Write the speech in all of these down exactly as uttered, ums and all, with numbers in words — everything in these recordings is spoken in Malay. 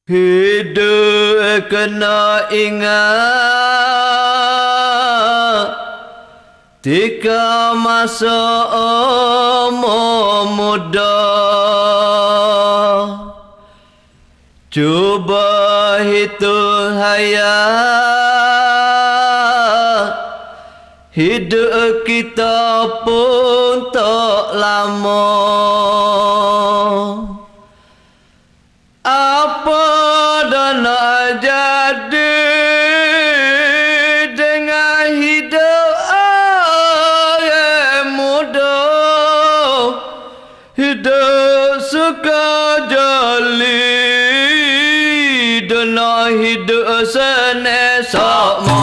Hidup kena ingat tika masa umur muda, cuba hitung hayat, hidup kita pun tak lama. Apa dah nak jadi dengan hidup orang muda? Hidup suka jali dan nak hidup senang sama.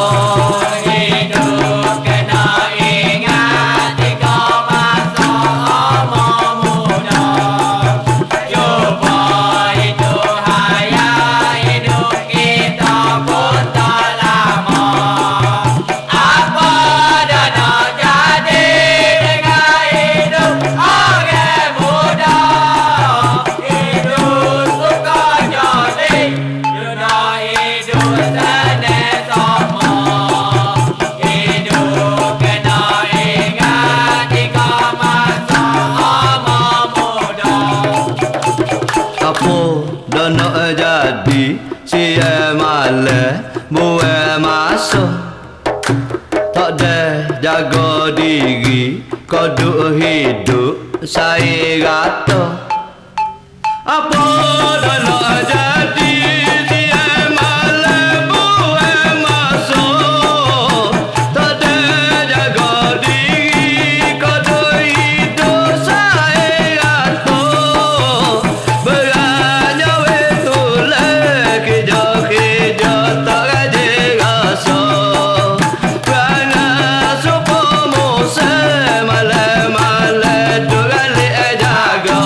Hidup kena ingat tika masa umur muda, cuba hidup hayat, hidup kita pun tak lama. Apa dah nak jadi dengan hidup orang muda? Hidup suka jali dan nak hidup senang sama. Hidup kena ingat tika masa umur muda. Apa dah nak jadi siang malam buat masa, tak ada jaga diri kau duk hidup saya rata. Apa dah nak jadi siang malam buat masa, tak ada jaga diri kau duk hidup saya rata. Berannya betulah kerja-kerja tak rajin rasa, kerana supaya musim malam-malam duk galik jaga.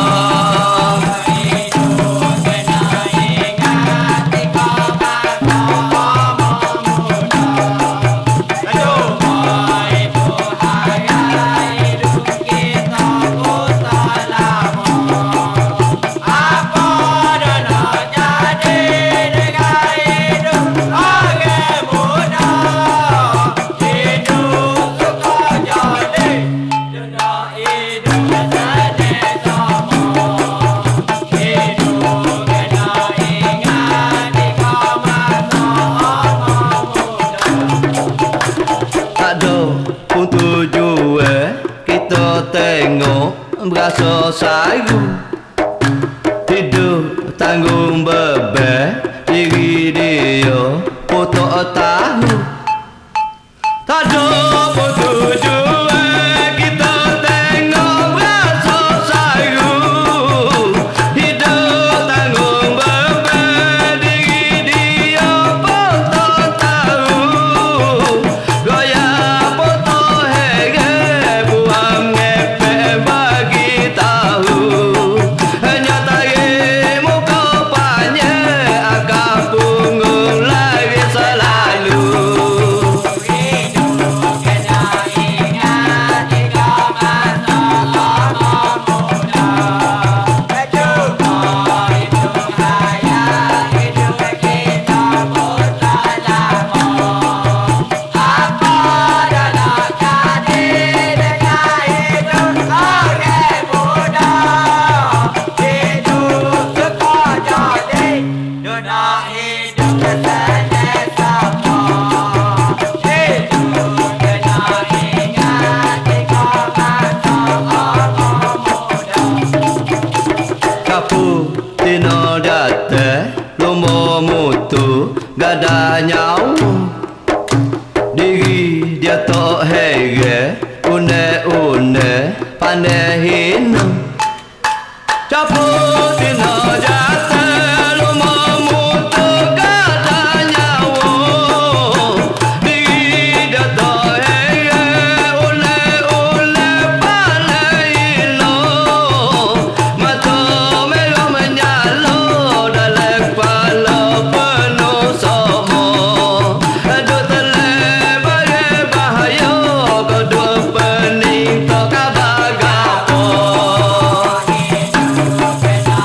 Hidup kena ingat tika masa umur muda, cuba hidup hayat, hidup kita pun tak lama. Apa dah nak jadi dengan hidup orang muda? Hidup suka jali dan nak hidup senang sama. Hidup kena ingat tika masa umur muda. Tak ada pun tujuan kita tengok berasa sayu, hidup tanggung beban diri dia pun tak tahu. Tak ada pun tujuan kita tengok berasa sayu, hidup tanggung beban diri dia pun tak tahu. Gaya pun tak heran buang ngepek bagi tahu, hanya tarik muka panjang akan punggung lagi selalu. Hidup kena ingat tika masa umur muda, cuba hidup hayat, hidup kita pun tak lama. Apa dah nak jadi dengan hidup orang muda? Hidup suka jali dan nak hidup senang sama. Hidup kena ingat tika masa umur muda. Kapu tino datang lomba mutu gada nyawa, diri dia tak heran une-une pandai hina. Capu tino datang lomba mutu gada nyawa, diri dia tak heran une-une pandai hina. Mata merah menyala dalam kepala penuh sama, duk telah bahaya kau duk pening tak kabar gapo. Hidup kena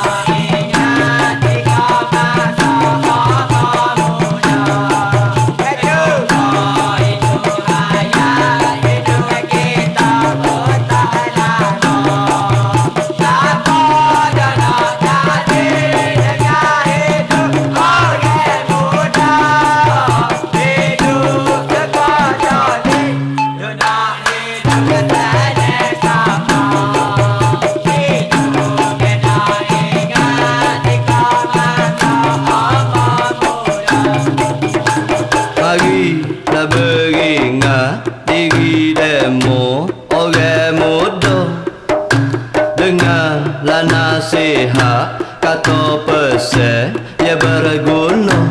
nasihat, kata pesan, ya berguna